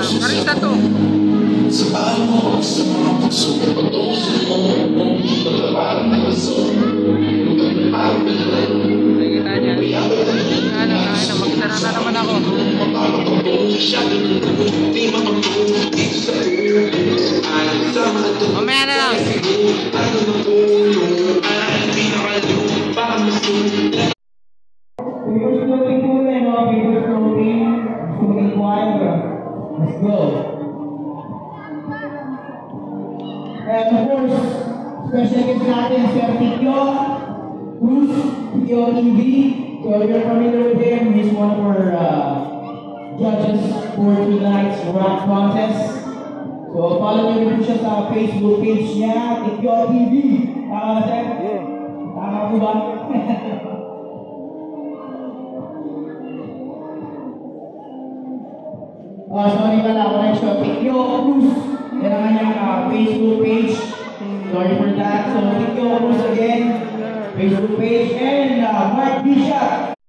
Karita to. Sa palo mo, sa mga puso, patusin mo, pagkaparang na baso. Nakikita niya. Ano, magsara na naman ako. Mamaya na lang. Let's go. And of course, special guest natin si Tikyo Cruz, Tikyo TV. So if you're familiar with him, he's one of our judges for tonight's rap contest. So follow niyo rin siya sa Facebook page niya, Tikyo TV. Tama ba, sir? Yeah. Tama po ba? Sorry pala, wala siya. Tikyo Cruz. Yan ang kanyang Facebook page. Sorry for that. So, Tikyo Cruz again. Facebook page. And Mark Bishop.